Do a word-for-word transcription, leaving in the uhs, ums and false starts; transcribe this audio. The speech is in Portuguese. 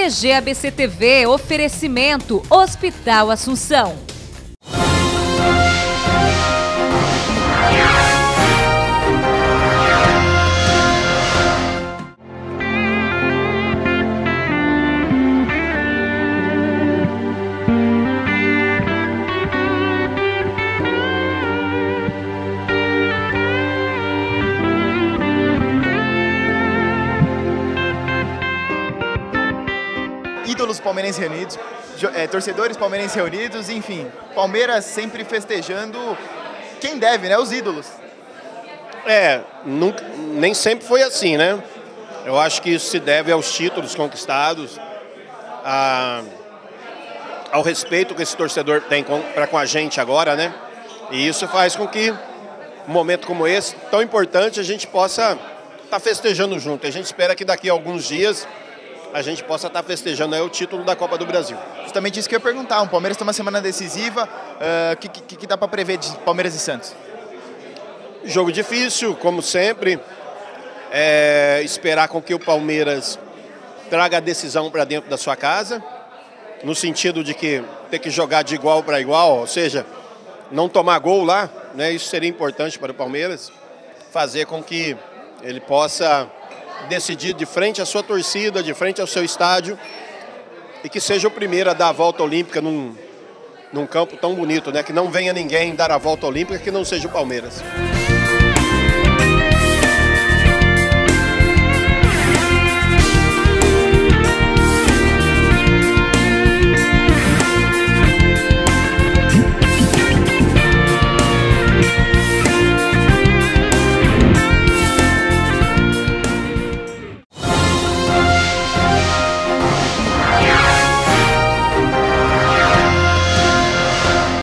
G G A B C T V, oferecimento Hospital Assunção. Ídolos palmeirenses reunidos, é, torcedores palmeirenses reunidos, enfim, Palmeiras sempre festejando quem deve, né? Os ídolos. É, nunca, nem sempre foi assim, né? Eu acho que isso se deve aos títulos conquistados, a, ao respeito que esse torcedor tem com, pra com a gente agora, né? E isso faz com que um momento como esse, tão importante, a gente possa estar tá festejando junto. A gente espera que daqui a alguns dias a gente possa estar festejando aí o título da Copa do Brasil. Justamente isso que eu ia perguntar. O Palmeiras tem uma semana decisiva. O uh, que, que, que dá para prever de Palmeiras e Santos? Jogo difícil, como sempre. É, esperar com que o Palmeiras traga a decisão para dentro da sua casa, no sentido de que ter que jogar de igual para igual, ou seja, não tomar gol lá, né? Isso seria importante para o Palmeiras, fazer com que ele possa decidir de frente à sua torcida, de frente ao seu estádio, e que seja o primeiro a dar a volta olímpica num, num campo tão bonito, né? Que não venha ninguém dar a volta olímpica que não seja o Palmeiras.